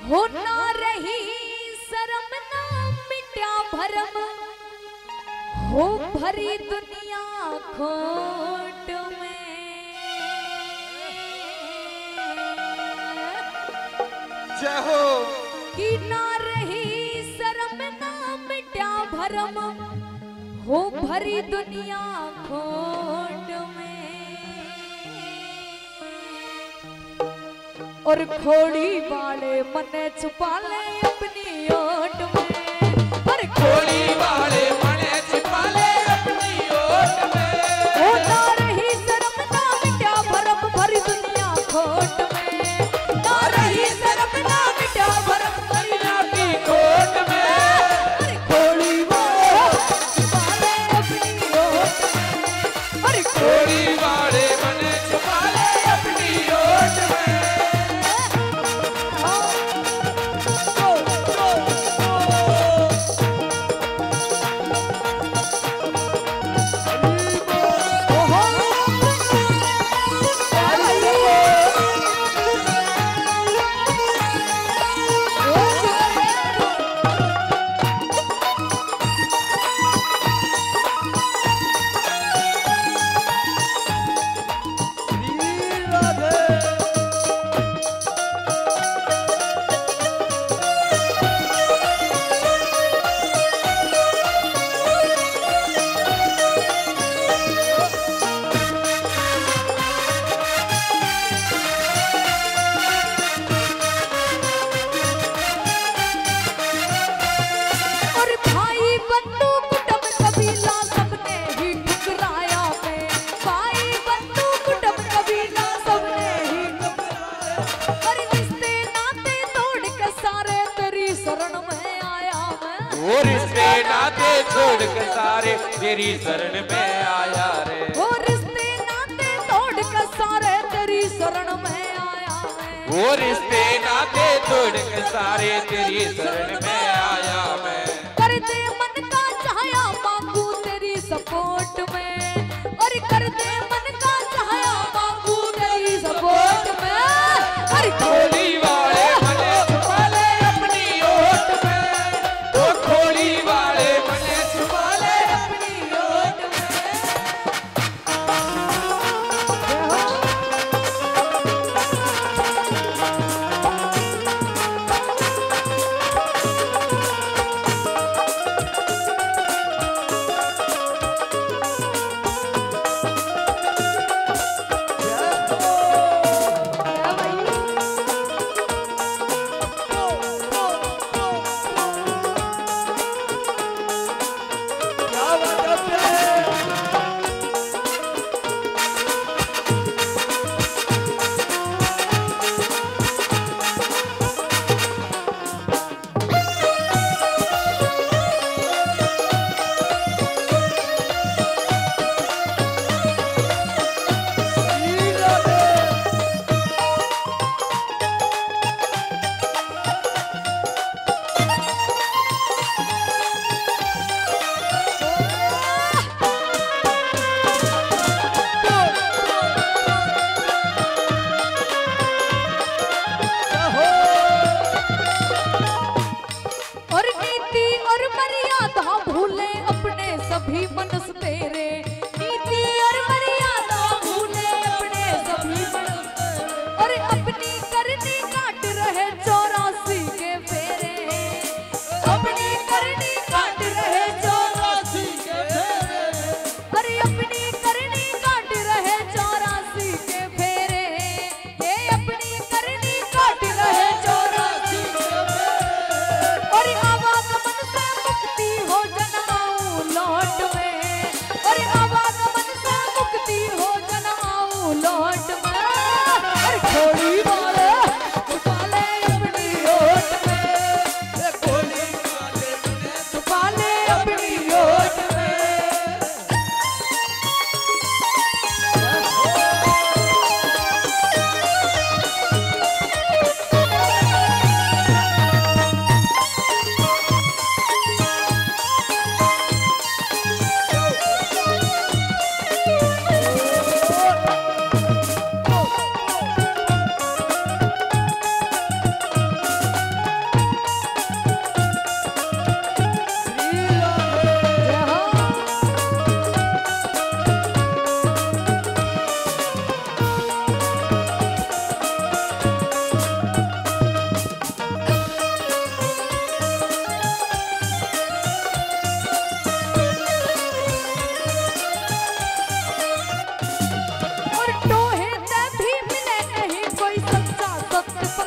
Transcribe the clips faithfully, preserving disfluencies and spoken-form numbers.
हो ना रही शर्म ना मिटा भरम, हो भरी दुनिया खोट में। जय हो। कि ना रही शर्म ना मिटा भरम, हो भरी दुनिया खोट में। और खोड़ी वाले मने छुपा ले अपनी ओट में, और खोड़ी वाले मने छुपा ले अपनी ओट में। हो ना रही शर्म ना मिटा भरम, भरी दुनिया खोट में। ना रही शर्म ना मिटा भरम, भरी दुनिया की खोट में। और खोड़ी वाले छुपा ले अपनी ओट में, और खोड़ी वाले मने छुपा ले अपनी ओट में। रिश्ते नाते छोड़ कर सारे तेरी शरण में आया रे। वो रिश्ते नाते तोड़ कर सारे तेरी शरण में आया मैं। वो रिश्ते नाते तोड़ कर सारे तेरी शरण में आया मैं। कर दे मन का चाहया मांगू तेरी सपोर्ट में, और कर दे मन का चाहया मांगू तेरी सपोर्ट में। और खोड़ी वाले मने छुपा ले अपनी ओट में, वो खोड़ी वाले मने छुपा ले अपनी ओट में।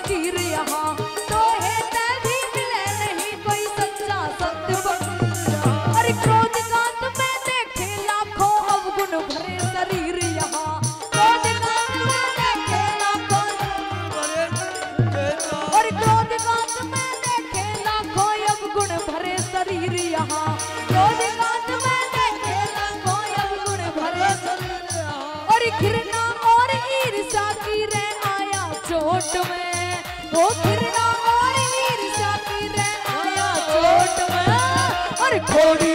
फकीर यहाँ तो है तभी मिले नहीं कोई सच्चा सत्य। अरे क्रोध कांत में देखे लाखों अवगुण भरे शरीर यहाँ, क्रोध कांत में देखे लाखों, और क्रोध कांत में देखे लाखों अवगुण भरे शरीर यहाँ, क्रोध कांत में देखे लाखों अवगुण भरे शरीर यहाँ। और घृणा और ईर्ष्या की रे आया चोट में, वो घृणा और ईर्ष्या की रे आया चोट में। और खोड़ी